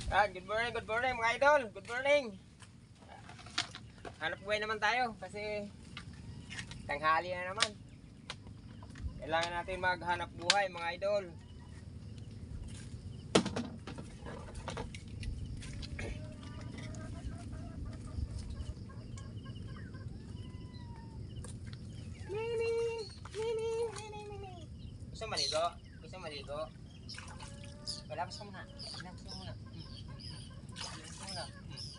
Good morning mga idol. Good morning. Hanap buhay naman tayo kasi tanghali na naman. Kailangan natin maghanap buhay mga idol. Gusto maligo? Gusto maligo? Palabas ka muna. Palabas ka muna. Palabas ka muna.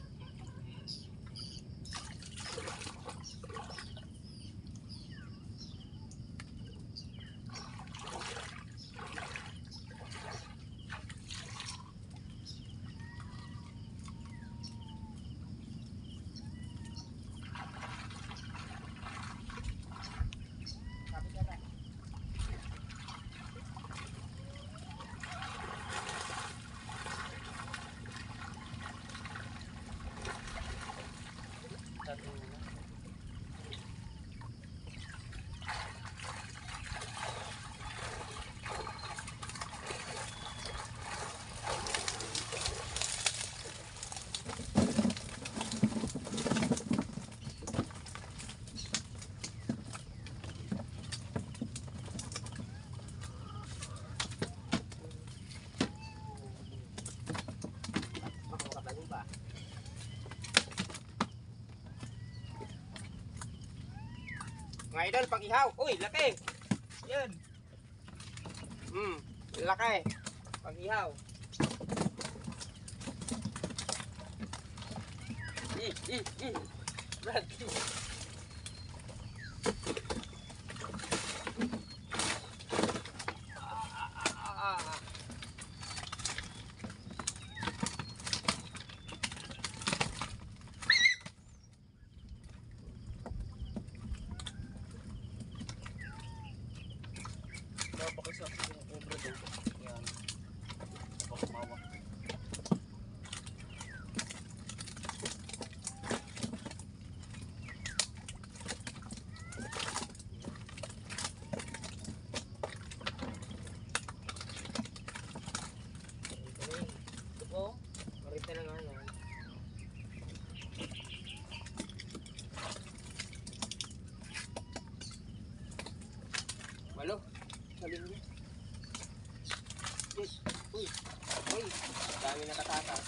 Mga idol, pang-ihaw. Uy, laki. Yan. Laki. Pang-ihaw. Laki. Napakasap yung obra doon. Yan. Napakamawa. Ito, marita na nga yan. Malo. Saling niya. Yes. Uy. Uy. Dami nakatatas.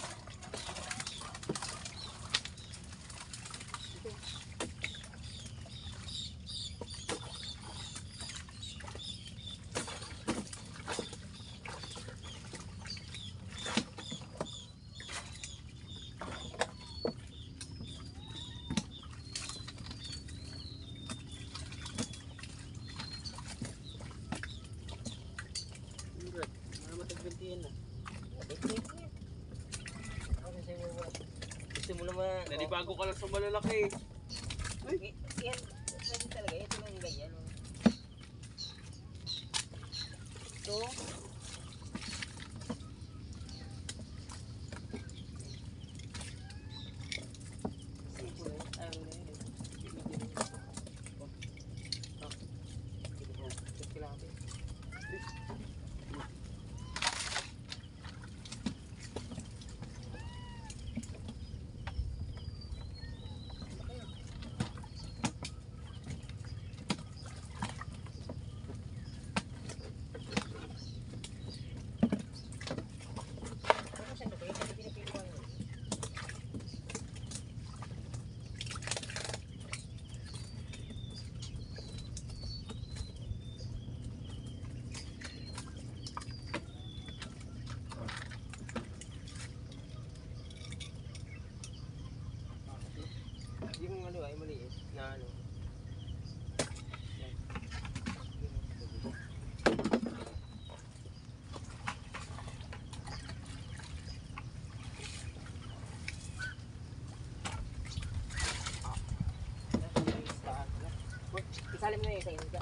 Ito. Matagbantiyan na. Gusto mo naman. Nanibago ka lang sa malalaki. Ay, yan. Pwede talaga. Ito lang yung ganyan. Ito. Sipo na. Ayaw na yun. Kailangan. Yung ano ay maliit na ano. Isalim mo yun sa inyo.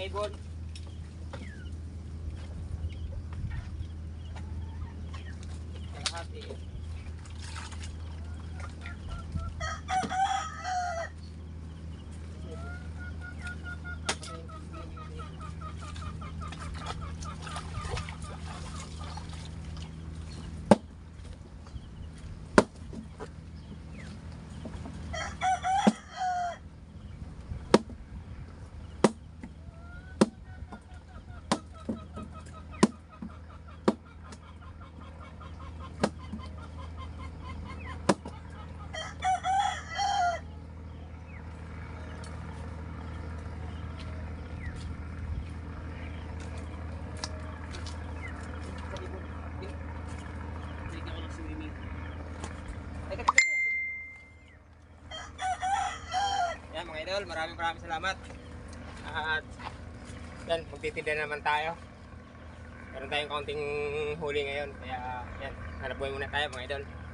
ibon. Kalahati. Bigyan ko ng swimming. Ay, teka, teka. Yan mga idol, maraming salamat. At yan, magtitinda naman tayo. Meron tayong kaunting huli ngayon. Kaya yan, hanap buhay muna tayo mga idol.